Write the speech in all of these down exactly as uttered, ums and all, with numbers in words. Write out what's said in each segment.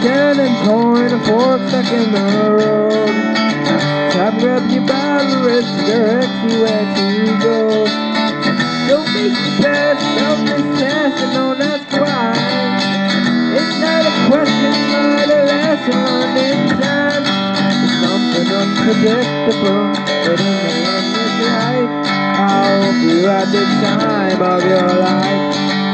turning point, a fork stuck in the road. Time grabs you by the wrist, directs you where to go. Don't make the best of this task and don't ask why. It's not a question, but a lesson learned in time. It's something unpredictable, but in the end it's right. I hope you had the time of your life.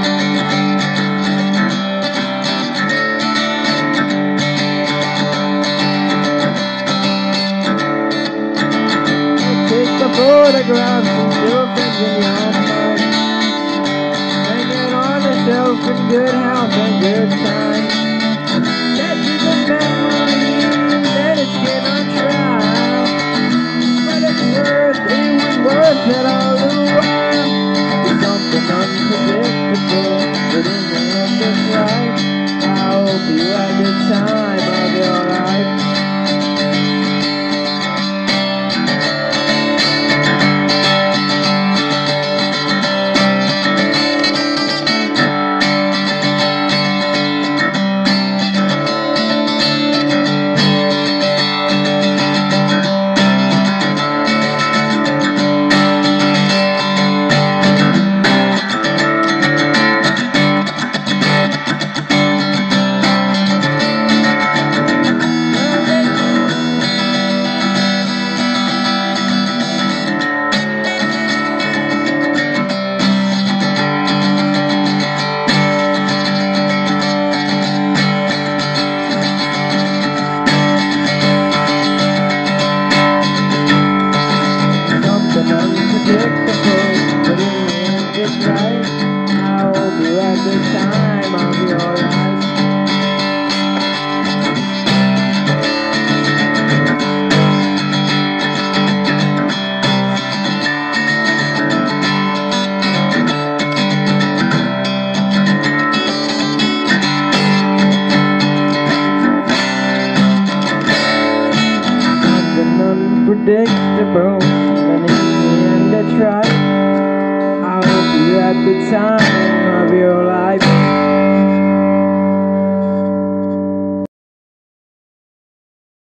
Photographs and still things in your mind. Hanging on a shelf in good health and good time. That is a memory that it cannot try. But it's worth, it was worth it all the while. It's something unpredictable, but in the end it's right. I hope you had the time of your life. Unpredictable, and in the end that's right. I hope you had the time of your life.